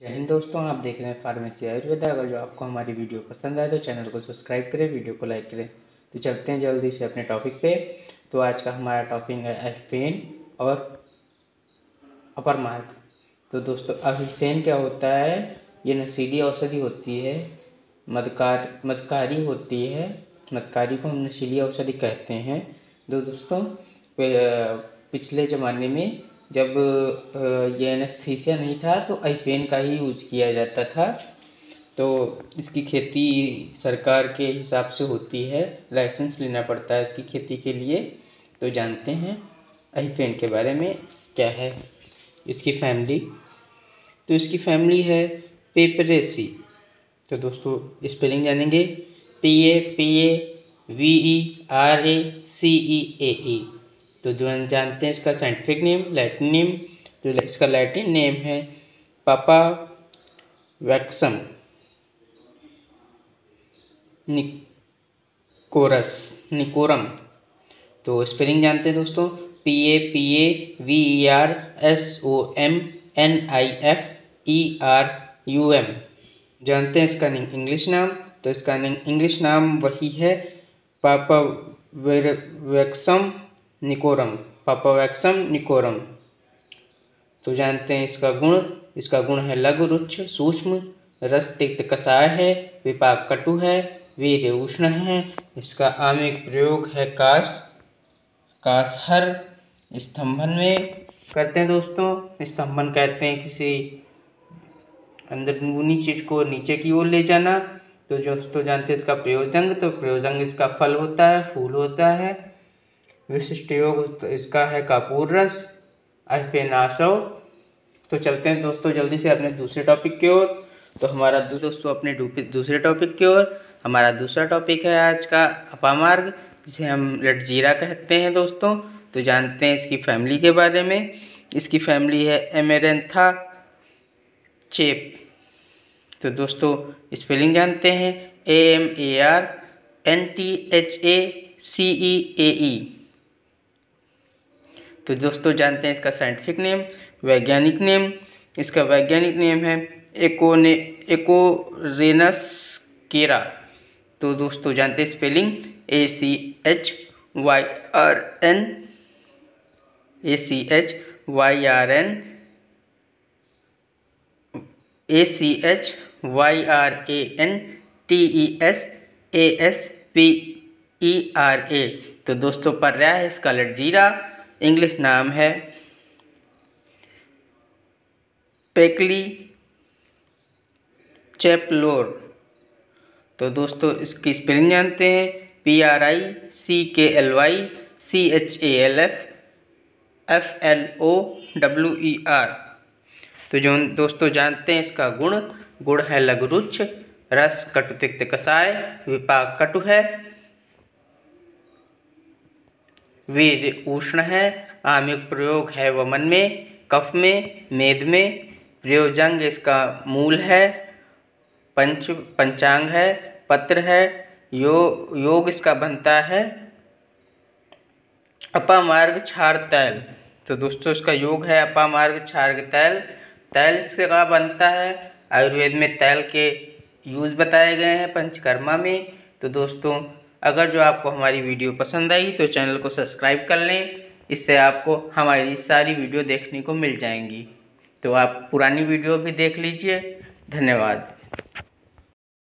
जय हिंद दोस्तों, आप देख रहे हैं फार्मेसी आयुर्वेदा। अगर जो आपको हमारी वीडियो पसंद आए तो चैनल को सब्सक्राइब करें, वीडियो को लाइक करें। तो चलते हैं जल्दी से अपने टॉपिक पे। तो आज का हमारा टॉपिक है एफिफेन और अपर मार्ग। तो दोस्तों, एफिफेन क्या होता है? ये नशीली औषधि होती है, मदकारी होती है। मदकारी को हम नशीली औषधि कहते हैं। दोस्तों, पिछले ज़माने में जब ये एनेस्थीसिया नहीं था तो एफिफेन का ही यूज किया जाता था। तो इसकी खेती सरकार के हिसाब से होती है, लाइसेंस लेना पड़ता है इसकी खेती के लिए। तो जानते हैं एफिफेन के बारे में क्या है इसकी फैमिली। तो इसकी फैमिली है पेपरेसी। तो दोस्तों, स्पेलिंग जानेंगे। PAPAVERACEAE। तो जो जानते हैं इसका साइंटिफिक नेम, लैटिन नेम। तो इसका लैटिन नेम है पापा वैक्सम निकोरम। तो स्पेलिंग जानते हैं दोस्तों। PAPAVERSOMNIFERUM। जानते हैं इसका इंग्लिश नाम। तो इसका इंग्लिश नाम वही है पापावैक्सम निकोरम। पापावैक्सम निकोरम। तो जानते हैं इसका गुण है लघु रुक्ष सूक्ष्म, रस तिक्त कषाय है, विपाक कटु है, वीर्य उष्ण है। इसका आमिक प्रयोग है कासहर स्तंभन में करते हैं दोस्तों। स्तंभन कहते हैं किसी अंदरूनी चीज को नीचे की ओर ले जाना। तो दोस्तों जानते हैं इसका प्रयोजंग। तो प्रयोजंग इसका फल होता है, फूल होता है। विशिष्ट योग इसका है कपूर रस, एफिफेनाशव। तो चलते हैं दोस्तों जल्दी से अपने दूसरे टॉपिक की ओर। तो हमारा दोस्तों अपने दूसरे टॉपिक की ओर हमारा दूसरा टॉपिक है आज का अपामार्ग, जिसे हम लटजीरा कहते हैं दोस्तों। तो जानते हैं इसकी फैमिली के बारे में। इसकी फैमिली है एमेरेंथा चेप। तो दोस्तों स्पेलिंग जानते हैं। AMARNTHACEAE। तो दोस्तों जानते हैं इसका साइंटिफिक नेम, वैज्ञानिक नेम। इसका वैज्ञानिक नेम है एकोरेनस केरा। तो दोस्तों जानते हैं स्पेलिंग। ACHYRNTESASPERA। तो दोस्तों पर्याय है इसका लटजीरा। इंग्लिश नाम है पेकली चैपलोर। तो दोस्तों इसकी स्पेलिंग जानते हैं। PRICKLYCHALFFLOWER। तो जो दोस्तों जानते हैं इसका गुण है लघु रुक्ष, रस कटु तिक्त कषाय, विपाक कटु है, वीर्य उष्ण है, आमिक प्रयोग है वमन में, कफ में, मेद में। प्रयोजंग इसका मूल है, पंचांग है, पत्र है। योग इसका बनता है अपामार्ग क्षार तैल। तो दोस्तों इसका योग है अपामार्ग क्षार तैल। तैल इसका बनता है, आयुर्वेद में तैल के यूज बताए गए हैं पंचकर्मा में। तो दोस्तों अगर जो आपको हमारी वीडियो पसंद आई तो चैनल को सब्सक्राइब कर लें, इससे आपको हमारी सारी वीडियो देखने को मिल जाएंगी। तो आप पुरानी वीडियो भी देख लीजिए। धन्यवाद।